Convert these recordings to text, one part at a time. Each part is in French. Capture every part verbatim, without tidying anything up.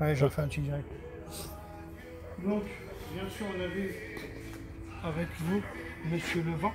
Ouais, j'en fais un petit direct. Donc, bien sûr, on a vu avec vous, Monsieur Levent.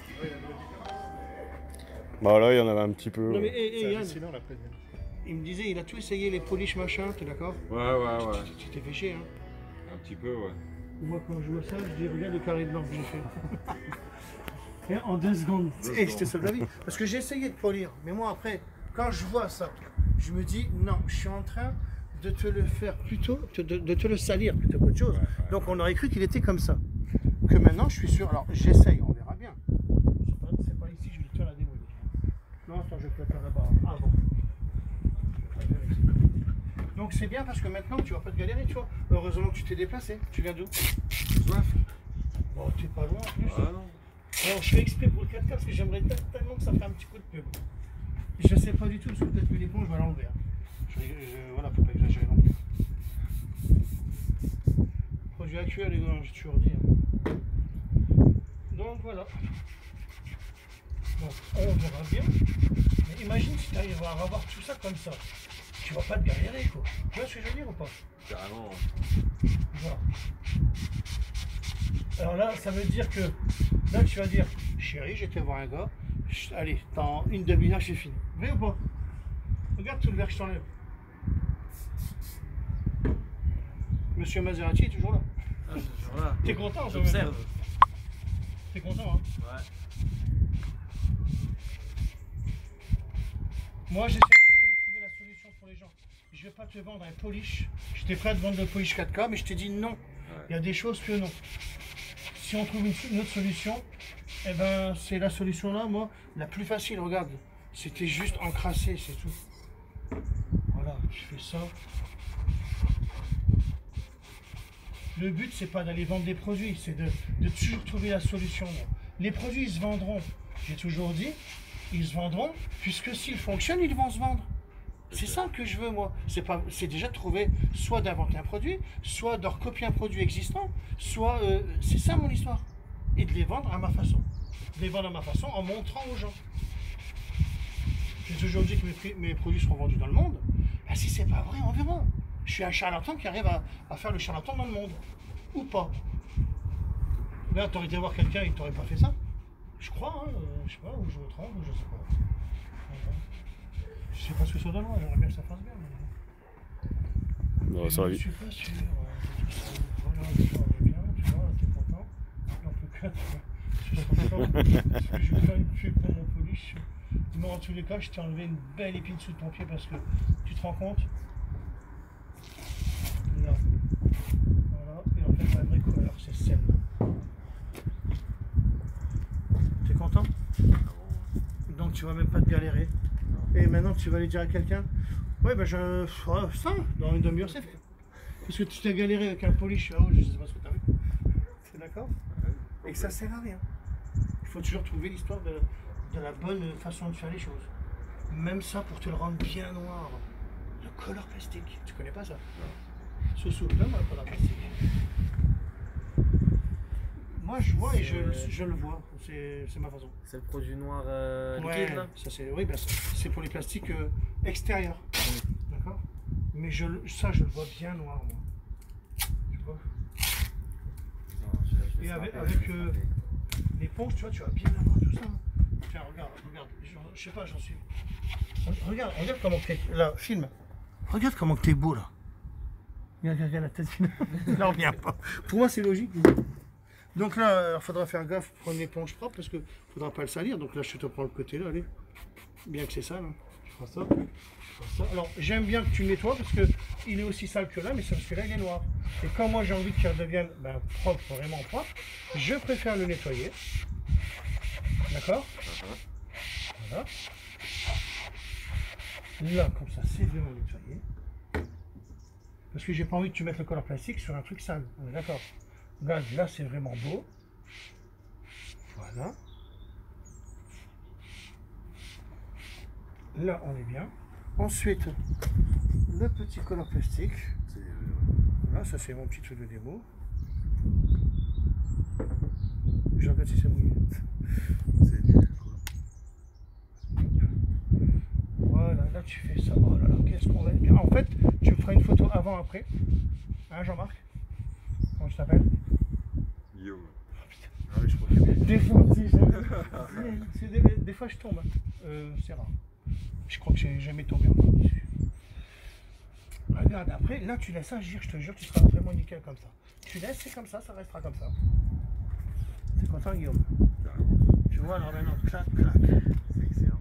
Bah là, il y en avait un petit peu. Non mais, hé, hé, Yann, la présidente. il me disait, il a tout essayé, les polish machin, t'es d'accord? Ouais, ouais, ouais. Tu tu t'es fait chier, hein? Un petit peu, ouais. Moi, quand je vois ça, je dis, regarde le carré blanc que j'ai fait. Et en deux secondes. Et je te sauve la vie. Parce que j'ai essayé de polir. Mais moi, après, quand je vois ça, je me dis, non, je suis en train de te le faire plutôt, de, de te le salir plutôt qu'autre chose. Ouais, ouais. Donc, on aurait cru qu'il était comme ça. Que maintenant, je suis sûr. Alors, j'essaye, on verra bien. C'est pas, c'est pas ici, je vais te faire la démolir. Non, attends, je peux le faire là-bas. Ah bon. Donc, c'est bien parce que maintenant, tu vas pas te galérer, tu vois. Heureusement que tu t'es déplacé. Tu viens d'où? Soif? Bon, t'es pas loin en plus. Ah non. Alors, je fais exprès pour le quatre K parce que j'aimerais tellement que ça fasse un petit coup de pub. Je sais pas du tout, parce que peut-être que l'éponge je vais l'enlever. Hein. Je, je, voilà, faut pas exagérer non plus. Produit actuel, les gars, j'ai toujours dit. Hein. Donc voilà. Donc on verra bien. Mais imagine si tu arrives à avoir tout ça comme ça. Tu vas pas te galérer, quoi. Tu vois ce que je veux dire ou pas? Carrément. Voilà. Alors là, ça veut dire que là, tu vas dire, chérie, j'étais voir un gars, Chut, allez, dans une demi-heure, j'ai fini. Vrai ou pas? Regarde tout le verre que je t'enlève. Monsieur Maserati est toujours là. Ah, c'est toujours là. T'es content, quand J'observe. même. T'es content, hein? Ouais. Moi, j'essaie toujours de trouver la solution pour les gens. Je vais pas te vendre un polish. J'étais prêt à te vendre le polish quatre K, mais je t'ai dit non. Il y a des choses que non. Si on trouve une, une autre solution, eh ben, c'est la solution là, moi, la plus facile, regarde. C'était juste encrassé, c'est tout. Voilà, je fais ça. Le but, c'est pas d'aller vendre des produits, c'est de, de toujours trouver la solution. Moi. Les produits, ils se vendront. J'ai toujours dit, ils se vendront, puisque s'ils fonctionnent, ils vont se vendre. C'est ça que je veux, moi. C'est pas, c'est déjà de trouver, soit d'inventer un produit, soit de recopier un produit existant, soit... Euh, c'est ça mon histoire. Et de les vendre à ma façon. De les vendre à ma façon en montrant aux gens. J'ai toujours dit que mes, mes produits seront vendus dans le monde. Ben, si c'est pas vrai, on verra. Je suis un charlatan qui arrive à, à faire le charlatan dans le monde. Ou pas. Là, t'aurais été voir quelqu'un, il t'aurait pas fait ça. Je crois, hein, je sais pas, ou je me trompe, ou je sais pas. Je sais pas ce que ça donnera, j'aimerais bien que ça fasse bien. Mais... Non, ça va je vite. suis pas sûr. Voilà, tu vois, on est bien, tu vois, t'es content. Donc le quatre, je suis content. Parce que je vais faire une pub pour mon polish. Mais en tous les cas, je t'ai enlevé une belle épine sous ton pied parce que tu te rends compte. Là. Voilà, et en fait la vraie couleur, c'est celle-là. T'es content? Donc tu vas même pas te galérer. Et maintenant tu vas aller dire à quelqu'un, ouais ben je... Oh, ça, dans une demi-heure c'est fait. Parce que tu t'es galéré avec un polish, oh, je sais pas ce que t'as vu. T'es d'accord? Et que ça sert à rien. Il faut toujours trouver l'histoire de, de la bonne façon de faire les choses. Même ça pour te le rendre bien noir. Le color plastique, tu connais pas ça? Ce souffle-là, le color plastique. Moi je vois et je, je le vois, c'est ma façon. C'est le produit noir euh, Ouais, liquide là? ça c'est oui, ben, c'est pour les plastiques euh, extérieurs. D'accord? Mais je, ça je le vois bien noir moi. Tu vois? Non, je- je vais Et se avec, rappeler, avec je vais se euh, rappeler. l'éponge, tu vois, tu vas bien avoir tout ça. Tiens, regarde, regarde, je, je sais pas, j'en suis. Regarde, regarde comment t'es. Là, filme. Regarde comment t'es beau là. Regarde, regarde la tête. Il n'en revient pas. Pour moi, c'est logique. Donc là, il faudra faire gaffe, prendre une éponge propre parce qu'il ne faudra pas le salir. Donc là, je te prends le côté là, allez. Bien que c'est sale. Hein. Je ferai ça. Je ferai ça. Alors, j'aime bien que tu le nettoies parce qu'il est aussi sale que là, mais c'est parce que là, il est noir. Et quand moi, j'ai envie qu'il redevienne ben, propre, vraiment propre, je préfère le nettoyer. D'accord? Voilà. Là, comme ça, c'est vraiment nettoyé. Parce que j'ai pas envie que tu mettes le color plastique sur un truc sale. On est d'accord? Regarde, là, c'est vraiment beau. Voilà. Là, on est bien. Ensuite, le petit color plastique. Voilà, ça c'est mon petit truc de démo. Je regarde si c'est mouillé. C'est du Voilà, là tu fais ça. Oh là là, qu'est-ce qu'on va être bien. En fait, tu me feras une photo photos avant-après. Hein, Jean-Marc? Comment tu t'appelles? Guillaume. Ah oui, je crois que Des fois, tu sais, jamais- c'est des, des fois je tombe. hein. Euh, c'est rare. Je crois que j'ai jamais tombé encore. Regarde, après, là tu laisses agir, je te jure, tu seras vraiment nickel comme ça. Tu laisses, c'est comme ça, ça restera comme ça. C'est content, Guillaume? Carrément. Tu vois, alors maintenant, clac, clac. c'est excellent.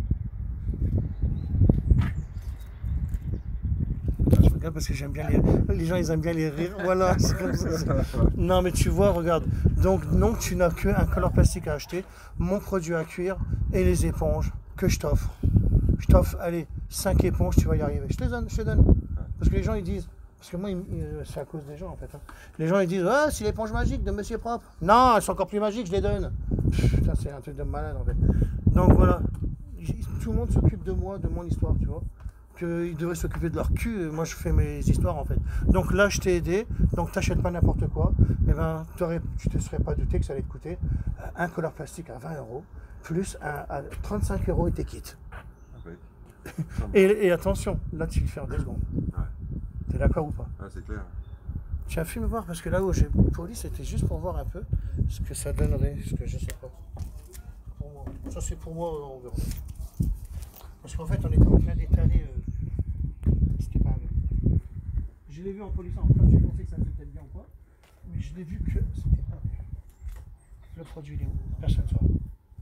Là, je regarde parce que j'aime bien les... Les gens, ils aiment bien les rires. Voilà, c'est comme ça. c'est- Non, mais tu vois, regarde. Donc, non, tu n'as qu'un color plastique à acheter, mon produit à cuire et les éponges que je t'offre. Je t'offre, allez, cinq éponges, tu vas y arriver. Je te donne, je te donne. Parce que les gens, ils disent... Parce que moi, ils- ils- c'est à cause des gens, en fait. hein. Les gens, ils disent, ah, c'est l'éponge magique de Monsieur Propre. Non, elles sont encore plus magiques, je les donne. Pff, Putain, c'est un truc de malade, en fait. Donc, voilà. J- Tout le monde s'occupe de moi, de mon histoire, tu vois. Qu'ils devraient s'occuper de leur cul, et moi je fais mes histoires en fait. Donc là je t'ai aidé, donc t'achètes pas n'importe quoi, et ben t'aurais- tu te serais pas douté que ça allait te coûter euh, un color plastique à vingt euros, plus un, à trente-cinq euros et t'es quitte. Avec. Et, et attention, là tu le fais en deux secondes. Ouais. T'es d'accord ou pas? Ah, c'est clair. Tu as fu me voir parce que là où j'ai poli c'était juste pour voir un peu ce que ça donnerait, ce que je sais pas. Pour moi. Ça c'est pour moi, on verra. Parce qu'en fait on était en train d'étaler. euh, C'était pas vrai. Je l'ai vu en polissant. Toi, tu pensais que ça faisait peut-être bien ou pas, mais je l'ai vu que c'était pas vrai. Le produit, il est où? Personne ne saura.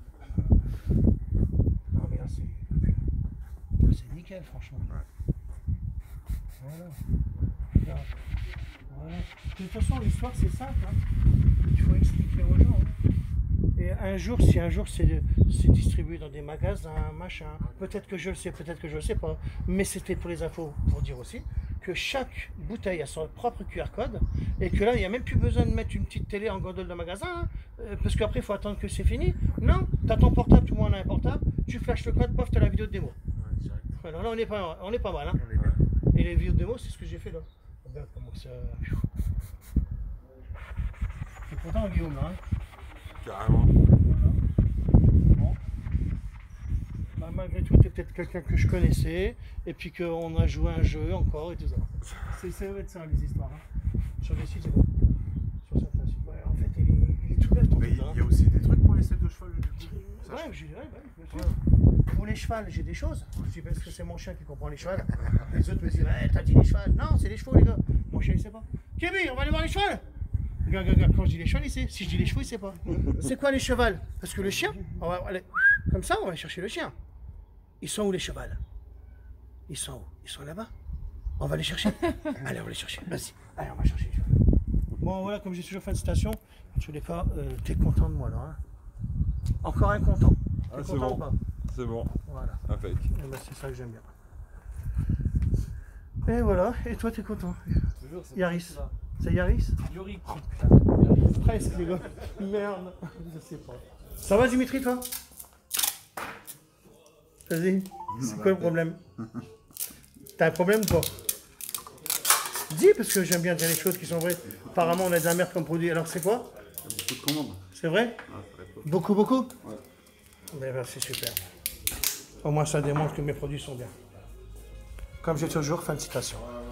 Non, mais là, c'est. C'est nickel, franchement. Voilà. Regarde. Voilà. De toute façon, l'histoire, c'est simple. hein. Il faut expliquer aux gens. hein. Et un jour, si un jour c'est c'est distribué dans des magasins, machin, peut-être que je le sais, peut-être que je le sais pas, mais c'était pour les infos, pour dire aussi que chaque bouteille a son propre Q R code et que là, il n'y a même plus besoin de mettre une petite télé en gondole de magasin, hein, euh, parce qu'après, il faut attendre que c'est fini. Non, tu as ton portable, tout le monde a un portable, tu flashes le code, pof, tu as la vidéo de démo. Ouais, direct. Voilà, là, on est pas, on est pas mal. Hein. On est bien. Et les vidéos de démo, c'est ce que j'ai fait là. Regarde comment ça. T'es content, Guillaume, là hein? Carrément. Bon. Bah, malgré tout, tu es peut-être quelqu'un que je connaissais, et puis qu'on a joué un jeu encore et tout ça. C'est ça va être ça, les histoires. Hein. Sur les sites, c'est bon. Sur certains sites. Ouais, en fait, il est, il est tout neuf ton Mais truc, il hein. y a aussi des trucs pour les selles de cheval. du coup. Ça, Ouais, je- j'ai, ouais, ouais, bien sûr. Pour les chevals, j'ai des choses. Je dis parce que c'est mon chien qui comprend les chevals. Les autres me disent, ouais, t'as dit les chevals. Non, c'est les chevaux, les gars. Mon chien, il sait pas. Kébi, on va aller voir les chevals. Regarde, regarde, regarde, quand je dis les chevals, il sait. Si je dis les chevaux, il sait pas. C'est quoi les chevals? Parce que le chien, on va aller, comme ça, on va chercher le chien. Ils sont où les chevals? Ils sont où? Ils sont là-bas. On va les chercher. Allez, on va les chercher. Vas-y. Allez, on va chercher les chevals. Bon, voilà, comme j'ai toujours fait une citation, en tous les cas, euh, t'es content de moi, là. Hein. Encore un content. Ah, T'es c'est content bon. ou pas? C'est bon. Voilà. Avec. Eh ben, c'est ça que j'aime bien. Et voilà, et toi t'es content. Toujours, c'est Yaris. celui-là. C'est Yaris? Yorick. Presque les gars. Merde. Je sais pas. Ça va Dimitri toi? Vas-y. C'est quoi le problème? T'as un problème ou pas? Dis parce que j'aime bien dire les choses qui sont vraies. Apparemment on a de la merde comme produit. Alors c'est quoi? Beaucoup de commandes. C'est vrai? Ah, ça reste pas. Beaucoup beaucoup? Ouais. Ben, ben, c'est super. Au moins ça démontre que mes produits sont bien. Comme j'ai toujours, fin de citation.